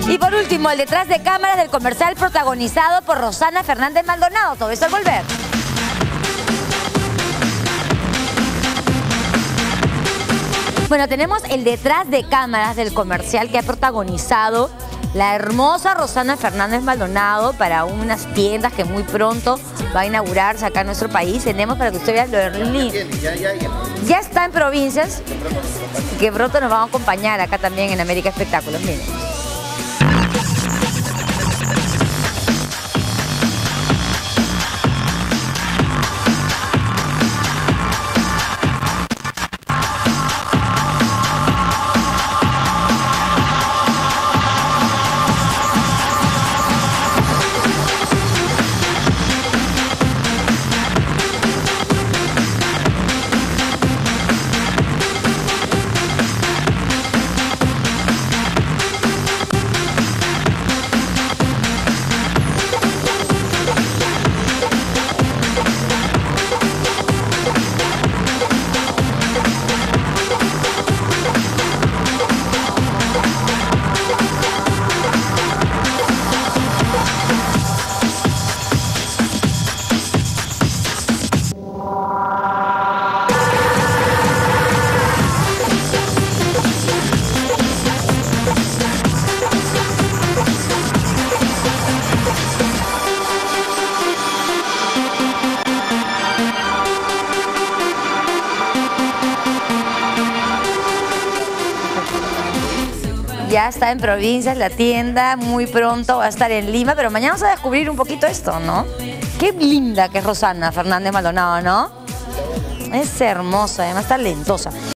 Y por último, el detrás de cámaras del comercial protagonizado por Rosana Fernández Maldonado. Todo esto al volver. Bueno, tenemos el detrás de cámaras del comercial que ha protagonizado la hermosa Rosana Fernández Maldonado para unas tiendas que muy pronto va a inaugurarse acá en nuestro país. Tenemos para que usted vea lo de ya está en provincias, que pronto nos van a acompañar acá también en América Espectáculos. Miren. Ya está en provincias la tienda, muy pronto va a estar en Lima, pero mañana vamos a descubrir un poquito esto, ¿no? Qué linda que es Rosana Fernández Maldonado, ¿no? Es hermosa, además talentosa.